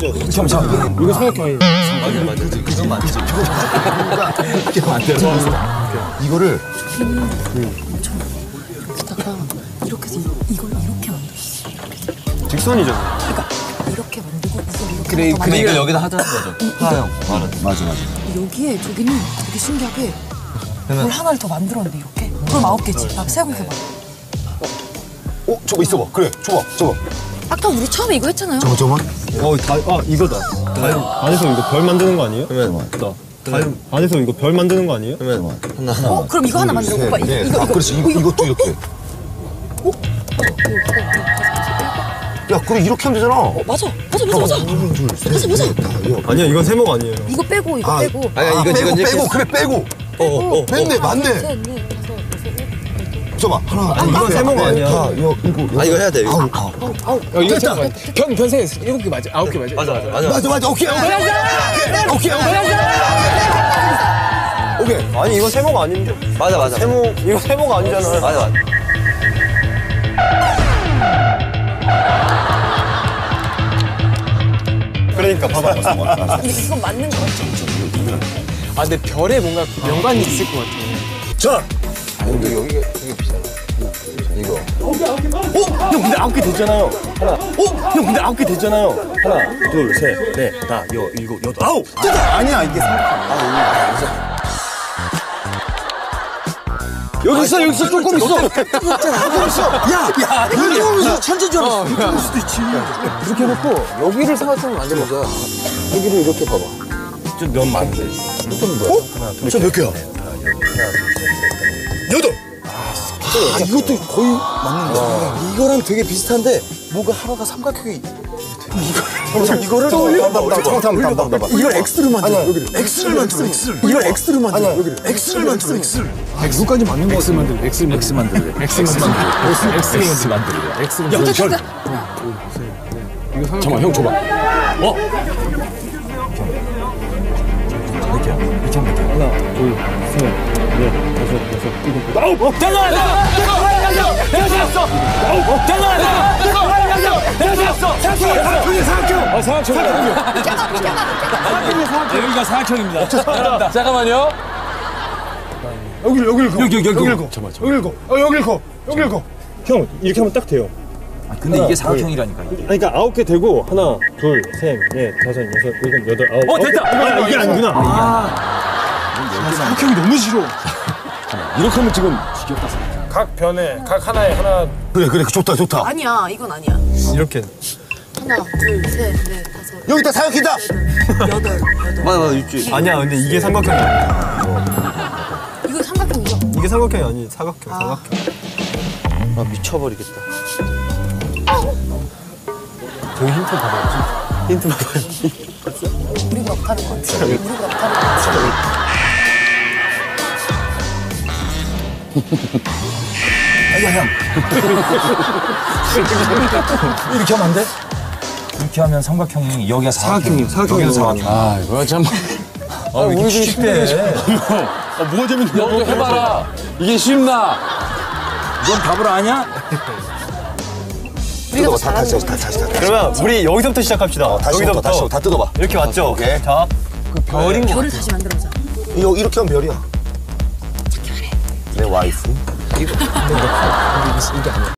만들어줘야 돼. 잠깐만. 이거 삼각형이. 그건 맞지. 이게 만들어. 이거를. 여기다가 이렇게 해서 이걸 이렇게 만들었어. 직선이잖아. 그러니까 이렇게 만들고 이걸 그래, 이렇게 근데 이걸 여기다 하자는 거죠. 하영. 맞아. 여기에 저기는 되게 신기하게 뭘 하나를 더 만들었는데 이렇게. 그럼 9개지. 나 생각해봐. 저거 있어봐. 그래, 줘봐. 아까 우리 처음에 이거 했잖아요. 저거. 이거다. 안에서 이거 별 만드는 거 아니에요? 그러면 안에서 이거 별 만드는 거 아니에요? 그러면 하나. 그럼 이거 하나 만들어. 오빠 이거. 그렇지. 이것도 이렇게. 야, 그럼 이렇게 하면 되잖아. 맞아. 아니야, 이건 세모가 아니에요. 이거 빼고 이거 빼고. 아니 이거 지금 빼고, 그래, 빼고. 맞네. 셋, 넷, 다섯, 여섯, 일곱. 줘봐. 하나, 이건 세모가 아니야. 이거. 이거 해야 돼. 이거. 이거 잠깐만. 변생 7개 맞아? 9개 맞아? 맞아. 오케이. 아니, 이건 세모가 아닌데? 맞아. 이거 세모가 아니잖아. 맞아. 그러니까 봐봐. 근데 이건 맞는 거 같죠? 근데 별에 뭔가 연관이 있을 것 같아. 자. 여기가 되게 비싸. 이거. 형, 근데 9개 됐잖아요. 하나. 형, 근데 9개 됐잖아요. 하나, 둘, 셋, 넷, 다, 일곱, 여덟, 아홉! 아니야, 이게 여기 있어, 조금 있어. 야, 이러면서 천재인 줄 알았어. 그럴 수도 있지. 이렇게 해놓고, 여기를 삼각형으로 만들어보자. 여기를 이렇게 봐봐. 좀 면 많은데. 하나, 둘, 저 몇 개야? 여덟. 이것도 거의 맞는데. 이거랑 되게 비슷한데 뭐가 하나가 삼각형이 이거를 잠깐만. 이걸 X로 만들어. 여기를 X를 만들어, X를. 이걸 X로 만들어. 여기를 X를 만들어, X를. X까지 맞는 거 같아. X 만들래. 잠깐. 잠깐만 형 줘봐. 하나, 둘, 셋, 넷, 다섯, 여섯, 일곱, 아홉! 됐어! 여기가 사각형입니다. 잠깐만요. 여길 거. 형, 이렇게 하면 딱 돼요. 근데 이게 사각형이라니까. 그러니까 9개 되고 하나, 둘, 셋, 넷, 다섯, 여섯, 일곱, 여덟, 아홉. 됐다! 이게 아니구나. 사각형이 너무 싫어. 이렇게 하면 지금 각 변에 각 하나에 하나. 그래, 좋다. 아니야, 이건 아니야. 이렇게. 하나, 둘, 셋, 넷, 다섯. 여기다 사각형이다. 여덟. 맞아, 있지. 아니야, 근데 이게 삼각형이야. 이거 삼각형이죠? 이게 삼각형이 아니, 사각형. 아, 미쳐버리겠다. 저기 힌트 받아야지. 힌트 받아야지. 우리가 못하는 거 같아. 우리가 못하는 거 같아. 이렇게 하면 안 돼? 이렇게 하면 삼각형이 여기가 사각형이 여기가 사각형. 이거 참. 우리 좀 쉽대. 뭐가 재밌는 너도 해봐라. 이게 쉽나? 넌 답을 아냐? 우리가 더 잘하는 거 다시. 그러면 우리 여기서부터 시작합시다. 여기서부터. 다시 다 뜯어봐. 이렇게 맞죠? 오케이. 자, 별을 다시 만들어보자. 이렇게 하면 별이야. 내 와이프. 이게 아니야.